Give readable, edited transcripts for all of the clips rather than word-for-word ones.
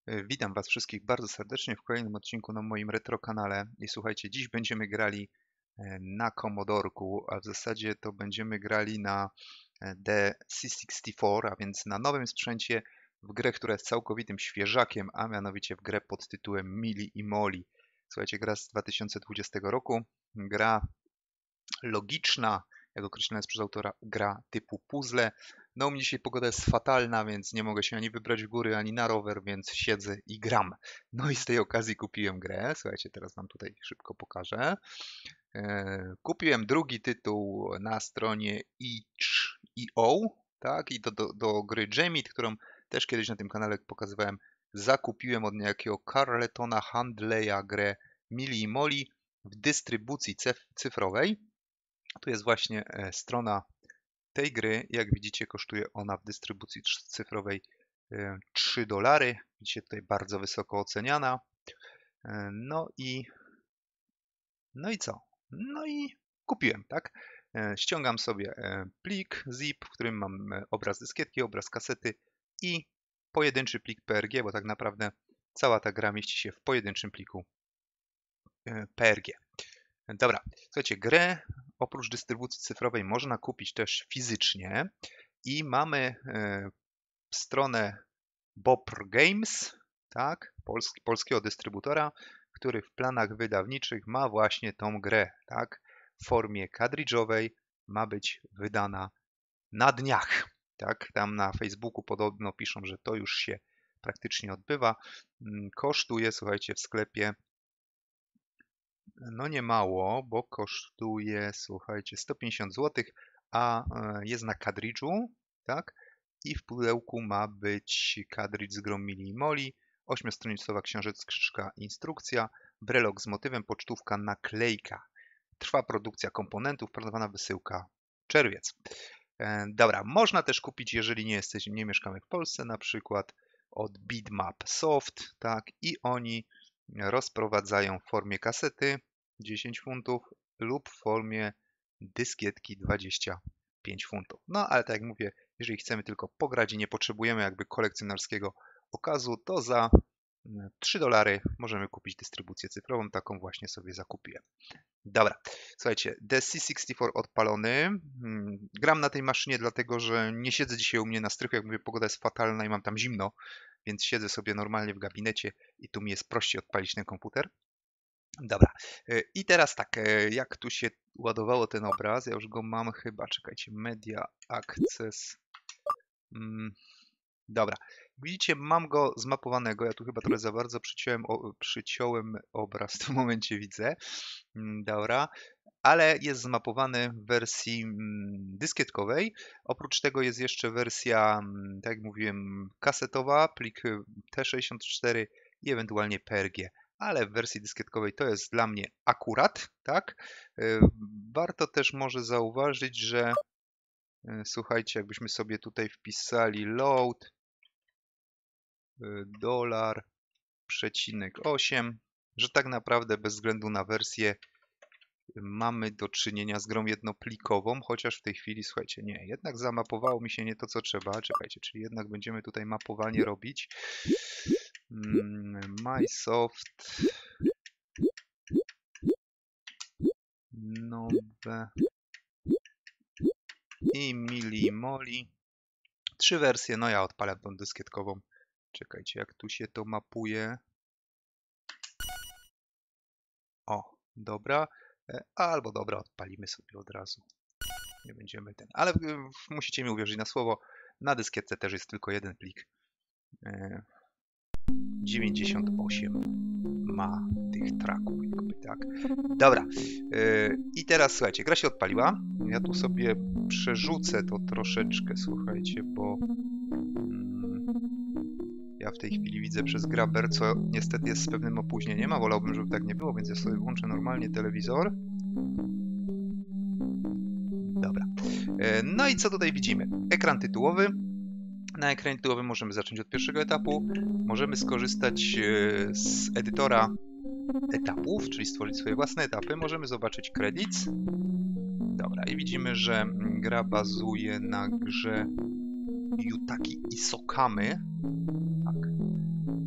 Witam Was wszystkich bardzo serdecznie w kolejnym odcinku na moim retro kanale. I słuchajcie, dziś będziemy grali na Commodorku, a w zasadzie to będziemy grali na The C64, a więc na nowym sprzęcie w grę, która jest całkowitym świeżakiem, a mianowicie w grę pod tytułem Mili i Moli. Słuchajcie, gra z 2020 roku, gra logiczna, jak określona jest przez autora, gra typu puzzle. No u mnie dzisiaj pogoda jest fatalna, więc nie mogę się ani wybrać w góry, ani na rower, więc siedzę i gram. No i z tej okazji kupiłem grę. Słuchajcie, teraz wam tutaj szybko pokażę. Kupiłem drugi tytuł na stronie itch.io, tak? I do gry Jamit, którą też kiedyś na tym kanale pokazywałem. Zakupiłem od niejakiego Carletona Handleya grę Mili i Moli w dystrybucji cyfrowej. Tu jest właśnie strona tej gry. Jak widzicie, kosztuje ona w dystrybucji cyfrowej $3. Widzicie, tutaj bardzo wysoko oceniana. No i co? No i kupiłem, tak? Ściągam sobie plik zip, w którym mam obraz dyskietki, obraz kasety i pojedynczy plik PRG, bo tak naprawdę cała ta gra mieści się w pojedynczym pliku PRG. Dobra, słuchajcie, grę oprócz dystrybucji cyfrowej można kupić też fizycznie i mamy stronę Bopr Games, tak, polskiego dystrybutora, który w planach wydawniczych ma właśnie tą grę, tak, w formie kadridżowej ma być wydana na dniach, tak, tam na Facebooku podobno piszą, że to już się praktycznie odbywa. Kosztuje, słuchajcie, w sklepie no nie mało, bo kosztuje, słuchajcie, 150 zł, a jest na kadridżu, tak? I w pudełku ma być kadridż z grą Mili i Moli, 8-stronicowa książeczka instrukcja, brelok z motywem, pocztówka, naklejka. Trwa produkcja komponentów, planowana wysyłka czerwiec. Dobra, można też kupić, jeżeli nie mieszkamy w Polsce, na przykład od Bitmap Soft, tak? I oni rozprowadzają w formie kasety 10 funtów lub w formie dyskietki 25 funtów. No ale tak jak mówię, jeżeli chcemy tylko pograć i nie potrzebujemy jakby kolekcjonerskiego okazu, to za $3 możemy kupić dystrybucję cyfrową, taką właśnie sobie zakupiłem. Dobra, słuchajcie, The C64 odpalony. Gram na tej maszynie dlatego, że nie siedzę dzisiaj u mnie na strychu, jak mówię, pogoda jest fatalna i mam tam zimno, więc siedzę sobie normalnie w gabinecie i tu mi jest prościej odpalić ten komputer. Dobra, i teraz tak, jak tu się ładowało ten obraz, ja już go mam chyba, czekajcie, Media Access. Dobra, widzicie, mam go zmapowanego, ja tu chyba trochę za bardzo przyciąłem obraz w tym momencie, widzę. Dobra, ale jest zmapowany w wersji dyskietkowej. Oprócz tego jest jeszcze wersja, tak jak mówiłem, kasetowa, plik T64 i ewentualnie PRG. Ale w wersji dyskietkowej to jest dla mnie akurat, tak? Warto też może zauważyć, że słuchajcie, jakbyśmy sobie tutaj wpisali load $8, że tak naprawdę bez względu na wersję mamy do czynienia z grą jednoplikową, chociaż w tej chwili, słuchajcie, nie, jednak zamapowało mi się nie to, co trzeba. Czekajcie, czyli jednak będziemy tutaj mapowanie robić. MySoft nowe i Mili Moli. 3 wersje, no ja odpalę tą dyskietkową. Czekajcie, jak tu się to mapuje. O, dobra. Albo dobra, odpalimy sobie od razu. Nie będziemy ten. Ale musicie mi uwierzyć na słowo. Na dyskietce też jest tylko jeden plik. 98 ma tych traków, jakby tak. Dobra. I teraz słuchajcie, gra się odpaliła. Ja tu sobie przerzucę to troszeczkę, słuchajcie, bo ja w tej chwili widzę przez Grabber, co niestety jest z pewnym opóźnieniem, a wolałbym, żeby tak nie było, więc ja sobie włączę normalnie telewizor. Dobra. No i co tutaj widzimy? Ekran tytułowy. Na ekranie tytułowym możemy zacząć od pierwszego etapu. Możemy skorzystać z edytora etapów, czyli stworzyć swoje własne etapy. Możemy zobaczyć credits. Dobra, i widzimy, że gra bazuje na grze Yutaki Isokamy. Tak. I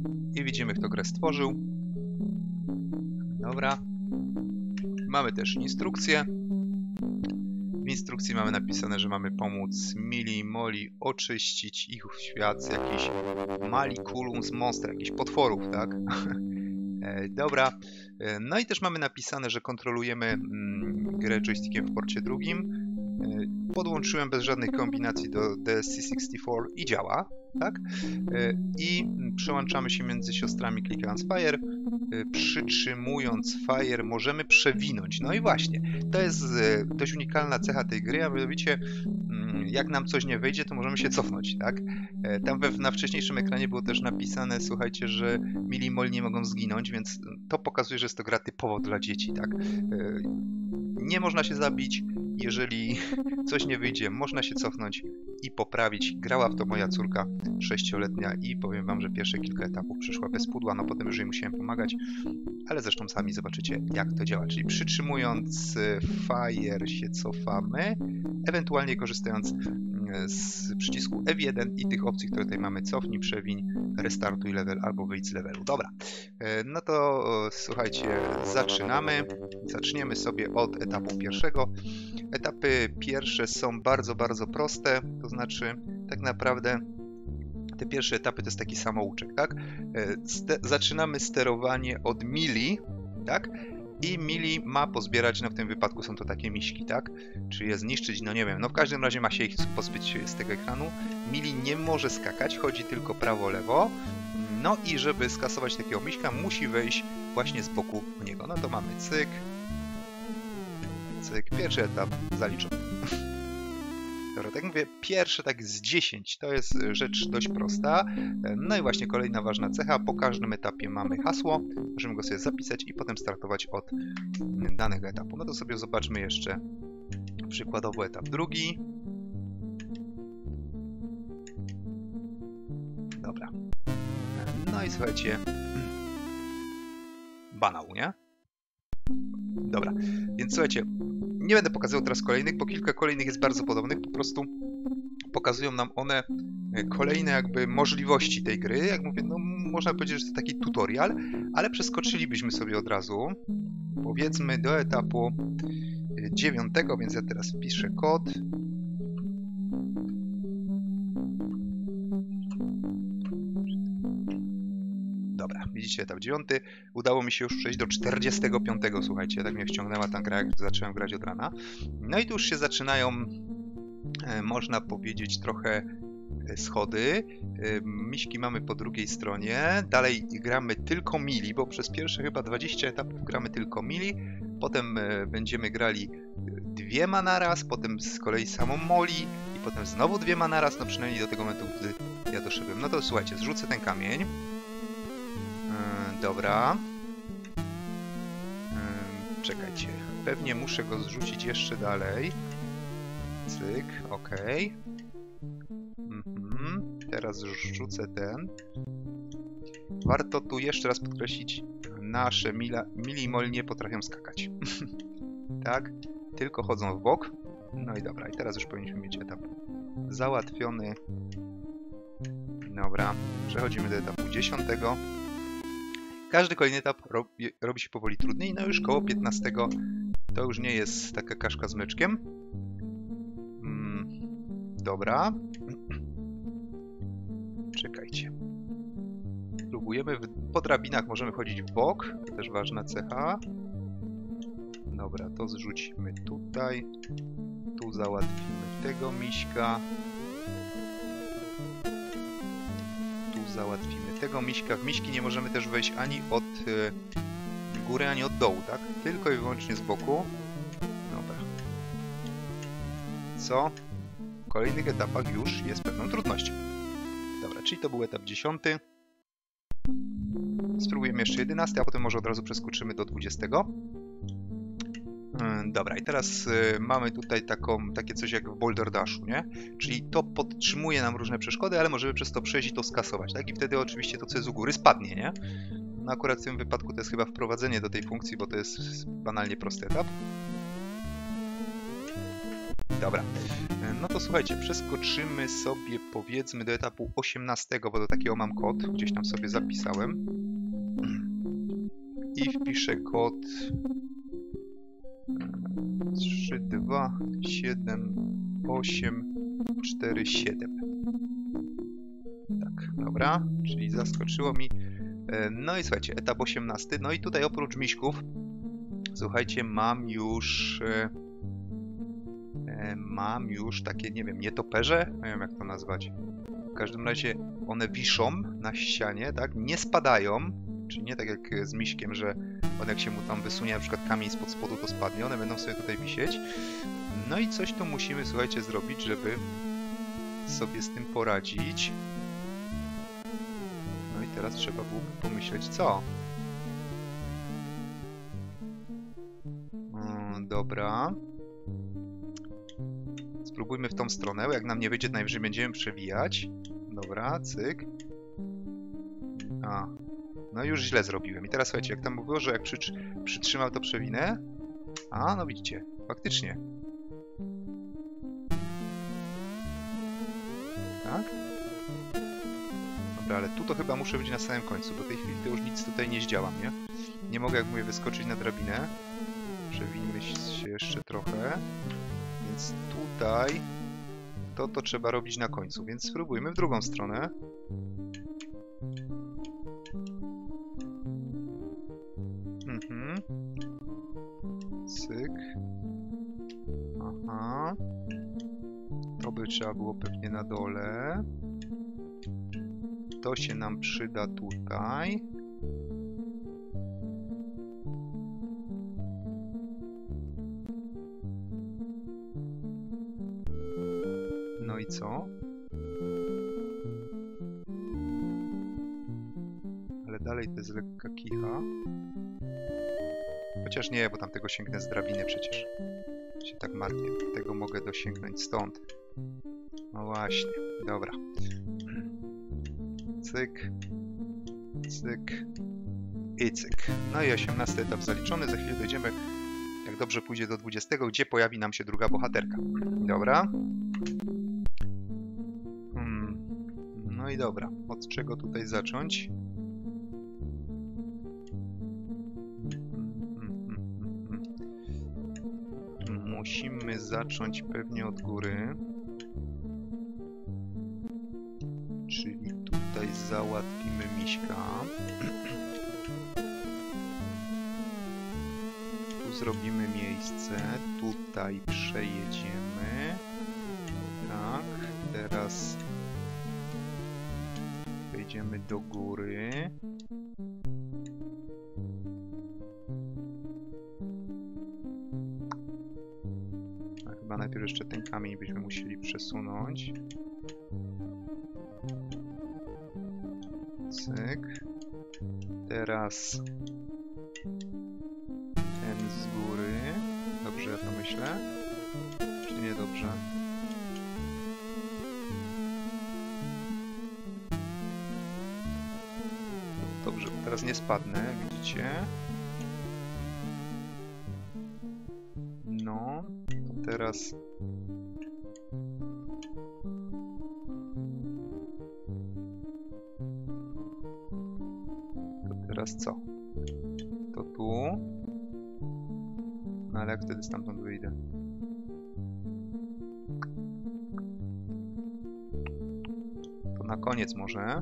Nie widzimy, kto grę stworzył. Dobra. Mamy też instrukcję. W instrukcji mamy napisane, że mamy pomóc Mili i Molly oczyścić ich świat z jakichś Maliculum z monster, jakichś potworów, tak? Dobra. No i też mamy napisane, że kontrolujemy grę joystickiem w porcie drugim. Podłączyłem bez żadnych kombinacji do DC64 i działa, tak? I przełączamy się między siostrami klikając Fire. Przytrzymując Fire możemy przewinąć. No i właśnie, to jest dość unikalna cecha tej gry, a mianowicie jak nam coś nie wyjdzie, to możemy się cofnąć, tak? Tam na wcześniejszym ekranie było też napisane, słuchajcie, że Mili i Molly nie mogą zginąć, więc to pokazuje, że jest to gra typowo dla dzieci, tak? Nie można się zabić, jeżeli coś nie wyjdzie, można się cofnąć i poprawić. Grała w to moja córka 6-letnia i powiem wam, że pierwsze kilka etapów przyszła bez pudła, no potem już jej musiałem pomagać, ale zresztą sami zobaczycie, jak to działa. Czyli przytrzymując Fire się cofamy, ewentualnie korzystając z przycisku F1 i tych opcji, które tutaj mamy: cofnij, przewiń, restartuj level albo wyjdź z levelu. Dobra, no to słuchajcie, zaczynamy. Zaczniemy sobie od etapu pierwszego. Etapy pierwsze są bardzo, bardzo proste, to znaczy tak naprawdę te pierwsze etapy to jest taki samouczek, tak? Zaczynamy sterowanie od Mili, tak? I Mili ma pozbierać, no w tym wypadku są to takie miśki, tak? Czy je zniszczyć, no nie wiem, no w każdym razie ma się ich pozbyć z tego ekranu. Mili nie może skakać, chodzi tylko prawo-lewo. No i żeby skasować takiego miśka, musi wejść właśnie z boku w niego. No to mamy cyk, cyk, pierwszy etap zaliczony. Dobra, tak mówię, pierwsze tak z 10, to jest rzecz dość prosta. No i właśnie kolejna ważna cecha, po każdym etapie mamy hasło, możemy go sobie zapisać i potem startować od danego etapu. No to sobie zobaczmy jeszcze przykładowo etap drugi. Dobra. No i słuchajcie, banał, nie? Dobra, więc słuchajcie, nie będę pokazywał teraz kolejnych, bo kilka kolejnych jest bardzo podobnych, po prostu pokazują nam one kolejne jakby możliwości tej gry. Jak mówię, no można powiedzieć, że to taki tutorial, ale przeskoczylibyśmy sobie od razu, powiedzmy, do etapu 9, więc ja teraz wpiszę kod. Dobra, widzicie, etap 9. Udało mi się już przejść do 45, słuchajcie, tak mnie wciągnęła ta gra, jak zacząłem grać od rana. No i tu już się zaczynają, można powiedzieć, trochę schody. Miśki mamy po drugiej stronie. Dalej gramy tylko Mili, bo przez pierwsze chyba 20 etapów gramy tylko Mili. Potem będziemy grali dwiema naraz, potem z kolei samą Molly i potem znowu dwiema naraz, no przynajmniej do tego momentu, gdy ja doszedłem. No to słuchajcie, zrzucę ten kamień. Dobra. Czekajcie. Pewnie muszę go zrzucić jeszcze dalej. Cyk, ok. Teraz rzucę ten. Warto tu jeszcze raz podkreślić, nasze Mili i Molly nie potrafią skakać. Tak? Tylko chodzą w bok. No i dobra, i teraz już powinniśmy mieć etap załatwiony. Dobra, przechodzimy do etapu 10. Każdy kolejny etap robi się powoli trudniej, no już koło 15 to już nie jest taka kaszka z mleczkiem. Dobra. Czekajcie. Próbujemy, po drabinach możemy chodzić w bok, to też ważna cecha. Dobra, to zrzucimy tutaj. Tu załatwimy tego miśka. Tu załatwimy tego miśka. W miśki nie możemy też wejść ani od góry, ani od dołu, tak? Tylko i wyłącznie z boku. Dobra. Co? W kolejnych etapach już jest pewną trudnością. Dobra, czyli to był etap 10. Spróbujemy jeszcze 11, a potem może od razu przeskoczymy do 20. Dobra, i teraz mamy tutaj takie coś jak w Boulder Dashu, nie? Czyli to podtrzymuje nam różne przeszkody, ale możemy przez to przejść i to skasować, tak? I wtedy oczywiście to, co jest u góry, spadnie, nie? No akurat w tym wypadku to jest chyba wprowadzenie do tej funkcji, bo to jest banalnie prosty etap. Dobra. No to słuchajcie, przeskoczymy sobie powiedzmy do etapu 18, bo do takiego mam kod, gdzieś tam sobie zapisałem. I wpiszę kod 327847. Tak, dobra, czyli zaskoczyło mi. No i słuchajcie, etap 18. No i tutaj oprócz miśków, słuchajcie, mam już takie, nie wiem, nietoperze? Nie wiem jak to nazwać. W każdym razie one wiszą na ścianie, tak? Nie spadają, czyli nie tak jak z miśkiem, że on jak się mu tam wysunie na przykład kamień spod spodu, to spadnie. One będą sobie tutaj wisieć. No i coś tu musimy, słuchajcie, zrobić, żeby sobie z tym poradzić. No i teraz trzeba byłoby pomyśleć co? Dobra. Spróbujmy w tą stronę. Jak nam nie wyjdzie, to najwyżej będziemy przewijać. Dobra, cyk. No już źle zrobiłem. I teraz słuchajcie, jak tam mówiło, że jak przytrzymał, to przewinę. No widzicie, faktycznie. Tak? Dobra, ale tu to chyba muszę być na samym końcu. Do tej chwili to już nic tutaj nie zdziałam, nie? Nie mogę, jak mówię, wyskoczyć na drabinę. Przewijmy się jeszcze trochę. Więc tutaj to trzeba robić na końcu. Więc spróbujmy w drugą stronę. Cyk. Aha. To by trzeba było pewnie na dole. To się nam przyda tutaj. No i co? Ale dalej to jest lekka kicha. Chociaż nie, bo tamtego sięgnę z drabiny przecież. Się tak martwię. Tego mogę dosięgnąć stąd. No właśnie, dobra. Cyk. Cyk. I cyk. No i 18 etap zaliczony. Za chwilę dojdziemy, jak dobrze pójdzie, do 20, gdzie pojawi nam się druga bohaterka. Dobra. No i dobra. Od czego tutaj zacząć? Musimy zacząć pewnie od góry. Czyli tutaj załatwimy miśka. Tu zrobimy miejsce. Tutaj przejedziemy. Tak. Teraz wejdziemy do góry. Chyba najpierw jeszcze ten kamień byśmy musieli przesunąć. Cyk. Teraz ten z góry. Dobrze ja to myślę? Czy nie dobrze? Dobrze, teraz nie spadnę, widzicie? No, to teraz... Teraz co? To tu. No ale jak wtedy stamtąd wyjdę? To na koniec może.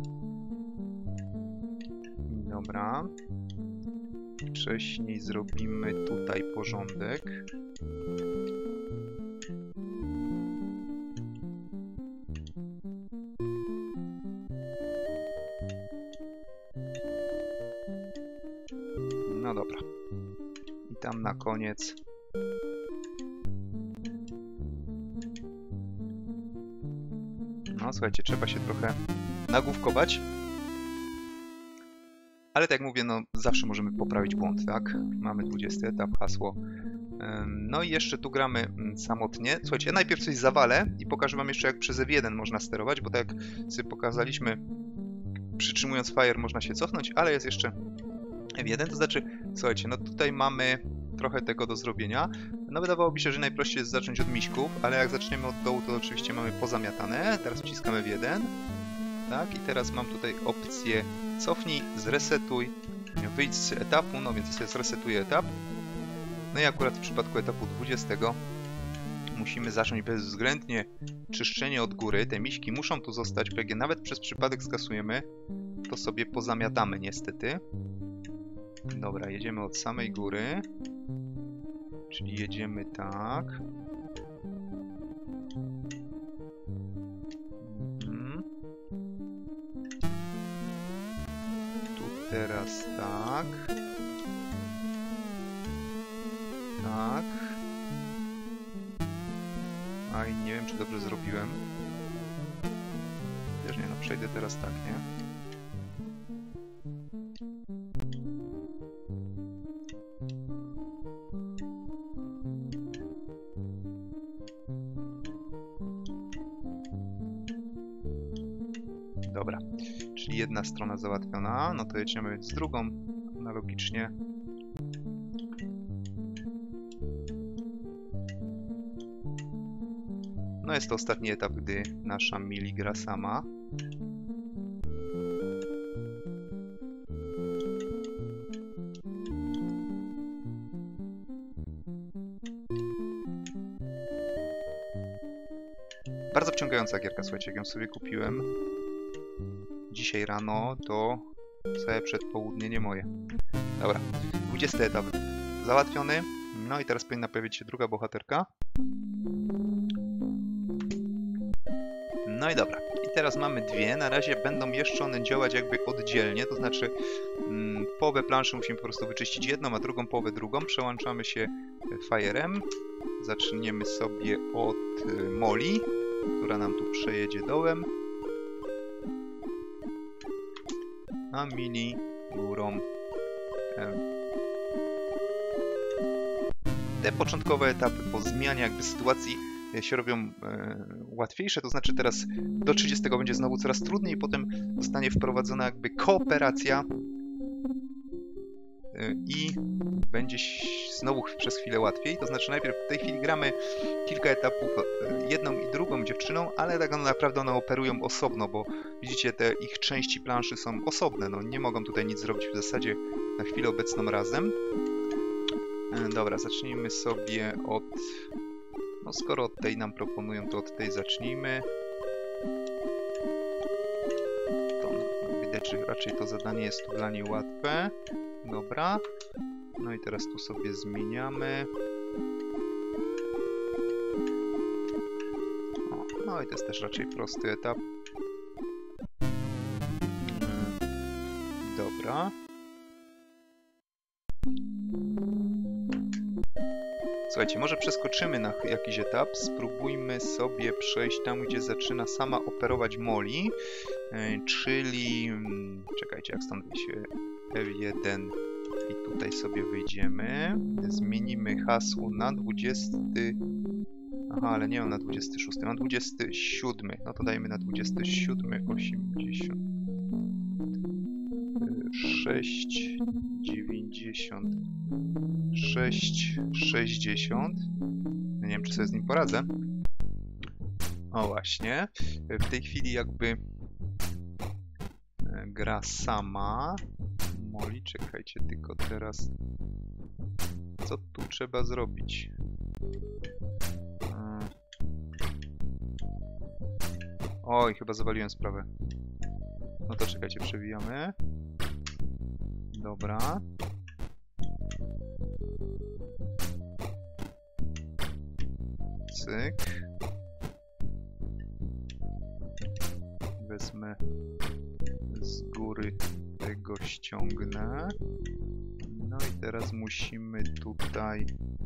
Dobra. Wcześniej zrobimy tutaj porządek. No dobra. I tam na koniec. No słuchajcie, trzeba się trochę nagłówkować. Ale tak jak mówię, no zawsze możemy poprawić błąd, tak? Mamy 20 etap, hasło. No i jeszcze tu gramy samotnie. Słuchajcie, ja najpierw coś zawalę i pokażę wam jeszcze, jak przez F1 można sterować, bo tak jak sobie pokazaliśmy, przytrzymując Fire można się cofnąć, ale jest jeszcze F1, to znaczy, słuchajcie, no tutaj mamy trochę tego do zrobienia. No wydawałoby się, że najprościej jest zacząć od miśków, ale jak zaczniemy od dołu, to oczywiście mamy pozamiatane. Teraz wciskamy w 1. Tak, i teraz mam tutaj opcję cofnij, zresetuj, wyjdź z etapu, no więc sobie zresetuję etap. No i akurat w przypadku etapu 20 musimy zacząć bezwzględnie czyszczenie od góry. Te miśki muszą tu zostać, bo jak je nawet przez przypadek skasujemy, to sobie pozamiatamy niestety. Dobra, jedziemy od samej góry. Czyli jedziemy tak. Tu teraz tak. Tak. A i nie wiem, czy dobrze zrobiłem. Wiesz, nie, no przejdę teraz tak, nie? Dobra, czyli jedna strona załatwiona, no to jedziemy z drugą, analogicznie. No jest to ostatni etap, gdy nasza Mili gra sama. Bardzo wciągająca gierka, słuchajcie, jak ją sobie kupiłem dzisiaj rano, to całe przedpołudnie nie moje. Dobra, 20 etap załatwiony. No i teraz powinna pojawić się druga bohaterka. No i dobra, i teraz mamy dwie. Na razie będą jeszcze one działać jakby oddzielnie, to znaczy połowę planszy musimy po prostu wyczyścić jedną, a drugą połowę drugą. Przełączamy się Fire'em. Zaczniemy sobie od Molly, która nam tu przejedzie dołem. A Mili górą. Te początkowe etapy po zmianie jakby sytuacji się robią łatwiejsze, to znaczy teraz do 30 będzie znowu coraz trudniej, potem zostanie wprowadzona jakby kooperacja i będzie znowu przez chwilę łatwiej, to znaczy najpierw w tej chwili gramy kilka etapów jedną i drugą dziewczyną, ale tak naprawdę one operują osobno, bo widzicie, te ich części planszy są osobne, no nie mogą tutaj nic zrobić w zasadzie na chwilę obecną razem. Dobra, zacznijmy sobie od... No skoro od tej nam proponują, to od tej zacznijmy. To widać, że raczej to zadanie jest tu dla niej łatwe. Dobra. No i teraz tu sobie zmieniamy. O, no i to jest też raczej prosty etap. Dobra. Słuchajcie, może przeskoczymy na jakiś etap, spróbujmy sobie przejść tam, gdzie zaczyna sama operować Molly, czyli... Czekajcie, jak stąd wyjść? F1 i tutaj sobie wyjdziemy. Zmienimy hasło na 20... Aha, ale nie mam na 26, mam 27. No to dajmy na 27, 80. 6, 90... 6, 60. Nie wiem, czy sobie z nim poradzę. O właśnie. W tej chwili jakby gra sama. Molly, czekajcie, tylko teraz co tu trzeba zrobić? Oj, chyba zawaliłem sprawę. No to czekajcie, przewijamy. Dobra. Cyk. Wezmę z góry tego, ściągnę. No i teraz musimy tutaj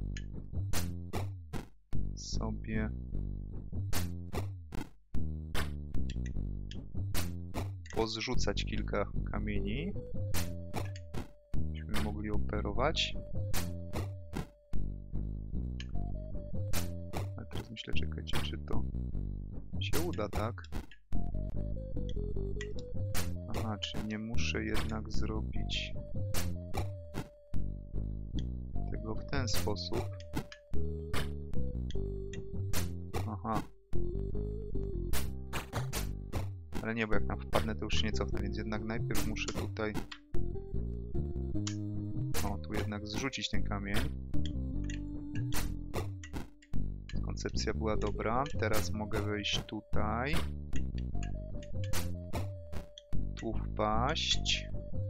sobie pozrzucać kilka kamieni, byśmy mogli operować. A teraz myślę, czekajcie, czy to się uda, tak? Aha, czy nie muszę jednak zrobić tego go w ten sposób. Aha. Ale nie, bo jak tam wpadnę, to już się nie cofnę, więc jednak najpierw muszę tutaj... O, tu jednak zrzucić ten kamień. Koncepcja była dobra. Teraz mogę wejść tutaj. Tu wpaść.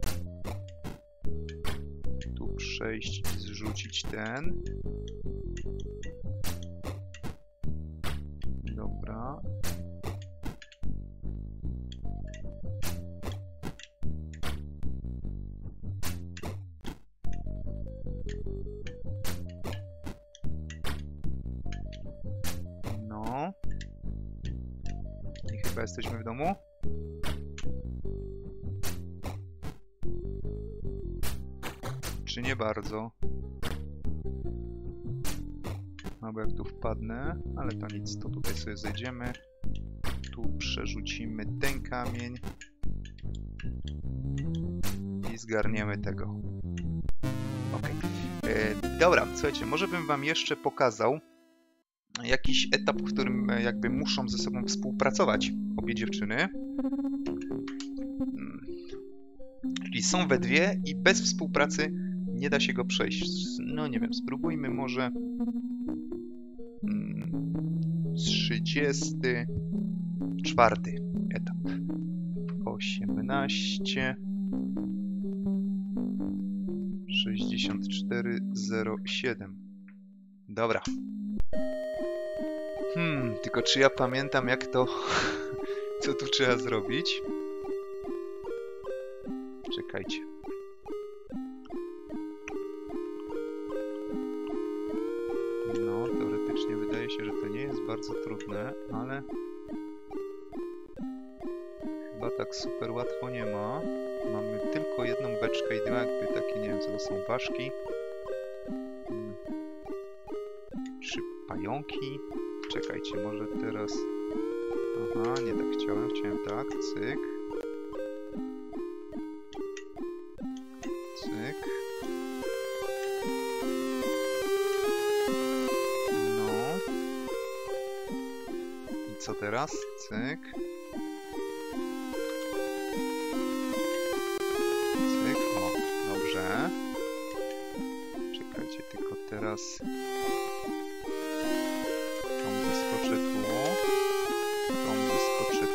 Tu przejść i zrzucić ten. Dobra. No. I chyba jesteśmy w domu. Czy nie bardzo? Albo jak tu wpadnę, ale to nic, to tutaj sobie zejdziemy. Tu przerzucimy ten kamień i zgarniemy tego. Ok. Dobra, słuchajcie, może bym wam jeszcze pokazał jakiś etap, w którym jakby muszą ze sobą współpracować obie dziewczyny. Czyli są we dwie i bez współpracy nie da się go przejść. No nie wiem, spróbujmy może 34 etap. 18 6407. Dobra. Tylko czy ja pamiętam jak to... co tu trzeba zrobić? Czekajcie. No, teoretycznie wydaje się, że to nie jest bardzo trudne, ale... chyba tak super łatwo nie ma. Mamy tylko jedną beczkę i dwa jakby takie, nie wiem co to są, ważki. 3 pająki. Czekajcie, może teraz... Aha, nie tak chciałem tak, cyk. Cyk. No. I co teraz? Cyk. Cyk, o, dobrze. Czekajcie, tylko teraz... Tą zeskoczę tu. Tą zeskoczę tu.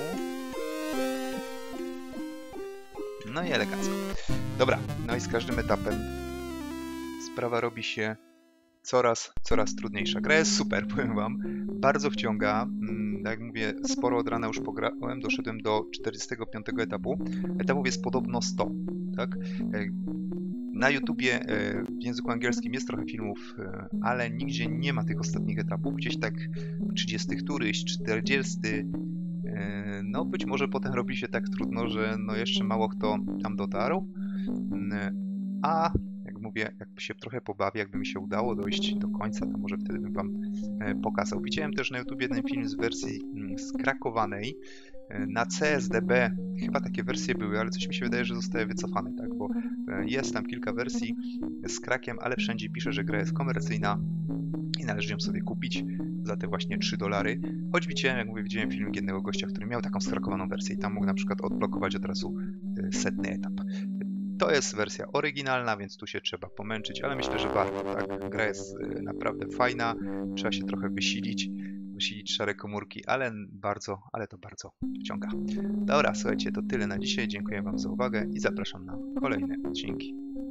No i elegancko. Dobra, no i z każdym etapem sprawa robi się coraz trudniejsza. Gra jest super, powiem wam. Bardzo wciąga. Jak mówię, sporo od rana już pograłem. Doszedłem do 45 etapu. Etapów jest podobno 100. Tak? Na YouTubie w języku angielskim jest trochę filmów, ale nigdzie nie ma tych ostatnich etapów. Gdzieś tak 30 któryś, 40. No być może potem robi się tak trudno, że no jeszcze mało kto tam dotarł. A jak mówię, jakby się trochę pobawię, jakby mi się udało dojść do końca, to może wtedy bym wam pokazał. Widziałem też na YouTube jeden film z wersji skrakowanej. Na CSDB chyba takie wersje były, ale coś mi się wydaje, że zostały wycofane, tak? Bo jest tam kilka wersji z krakiem, ale wszędzie pisze, że gra jest komercyjna i należy ją sobie kupić za te właśnie $3. Choć widziałem, jak mówię, widziałem filmik jednego gościa, który miał taką skrakowaną wersję i tam mógł na przykład odblokować od razu 100. etap. To jest wersja oryginalna, więc tu się trzeba pomęczyć, ale myślę, że warto, tak? Gra jest naprawdę fajna, trzeba się trochę wysilić szare komórki, ale to bardzo wciąga. Dobra, słuchajcie, to tyle na dzisiaj. Dziękuję wam za uwagę i zapraszam na kolejne odcinki.